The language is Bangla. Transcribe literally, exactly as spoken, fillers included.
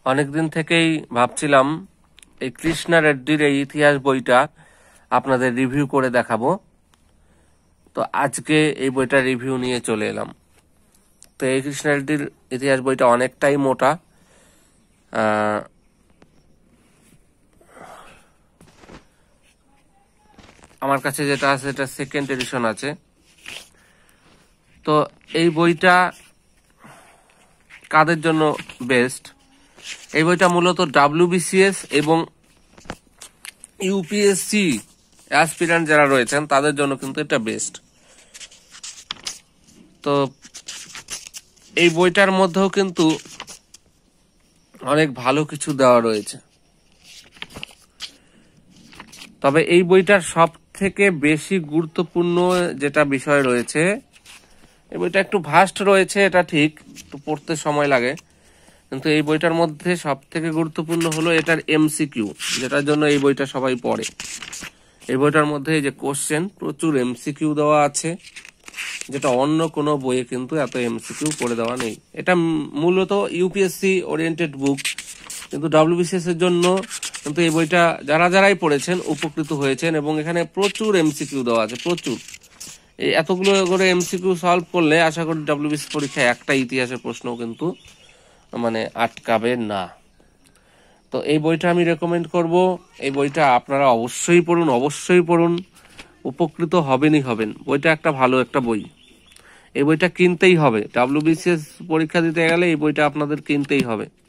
অনেকদিন থেকেই ভাবছিলাম এই কৃষ্ণা রেড্ডির এই ইতিহাস বইটা আপনাদের রিভিউ করে দেখাবো। তো আজকে এই বইটা রিভিউ নিয়ে চলে এলাম। তো এই কৃষ্ণা রেড্ডির ইতিহাস বইটা অনেকটাই মোটা, আমার কাছে যেটা আছে এটা সেকেন্ড এডিশন আছে। তো এই বইটা কাদের জন্য বেস্ট? এই বইটা মূলত ডাব্লিউবিসিএস এবং ইউপিএসসি অ্যাসপিরেন্ট যারা রয়েছেন তাদের জন্য কিন্তু এটা বেস্ট। তো এই বইটার মধ্যেও কিন্তু অনেক ভালো কিছু দেওয়া রয়েছে, তবে এই বইটার সব থেকে বেশি গুরুত্বপূর্ণ যেটা বিষয় রয়েছে, এই বইটা একটু ভাস্ট রয়েছে, এটা ঠিক, একটু পড়তে সময় লাগে, কিন্তু এই বইটার মধ্যে সব থেকে গুরুত্বপূর্ণ হলো এটার এমসিকিউ, যেটার জন্য এই বইটা সবাই পড়ে। এই বইটার মধ্যে এই যে কোশ্চেন, প্রচুর এমসিকিউ দেওয়া আছে, যেটা অন্য কোনো বইয়ে কিন্তু এত এমসিকিউ করে দেওয়া নেই। এটা মূলত ইউপিএসসি ওরিয়েন্টেড বুক, কিন্তু ডাব্লিউবিসিএস এর জন্য কিন্তু এই বইটা যারা যারাই পড়েছেন উপকৃত হয়েছেন, এবং এখানে প্রচুর এমসিকিউ দেওয়া আছে, প্রচুর। এই এতগুলো করে এমসিকিউ সলভ করলে আশা করি ডাব্লিউবিসিএস পরীক্ষায় একটা ইতিহাসের প্রশ্নও কিন্তু মানে আটকাবে না। তো এই বইটা আমি রেকমেন্ড করব। এই বইটা আপনারা অবশ্যই পড়ুন, অবশ্যই পড়ুন, উপকৃত হবেনই হবেন। বইটা একটা ভালো একটা বই, এই বইটা কিনতেই হবে। ডাব্লিউবিসিএস পরীক্ষা দিতে গেলে এই বইটা আপনাদের কিনতেই হবে।